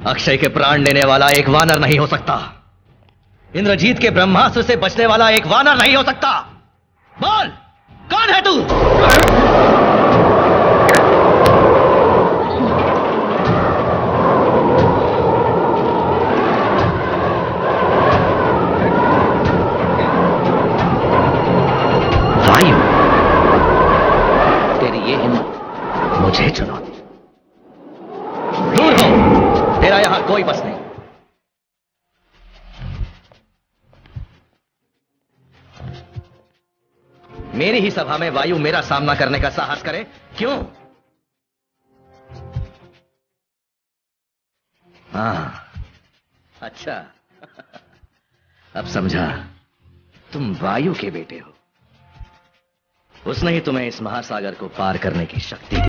अक्षय के प्राण लेने वाला एक वानर नहीं हो सकता। इंद्रजीत के ब्रह्मास्त्र से बचने वाला एक वानर नहीं हो सकता। बोल, कौन है तू? वायु, तेरी ये हिम्मत मुझे चुनौती। दूर हो, तेरा यहां कोई बस नहीं। मेरी ही सभा में वायु मेरा सामना करने का साहस करे, क्यों? हाँ, अच्छा। अब समझा, तुम वायु के बेटे हो। उसने ही तुम्हें इस महासागर को पार करने की शक्ति दी।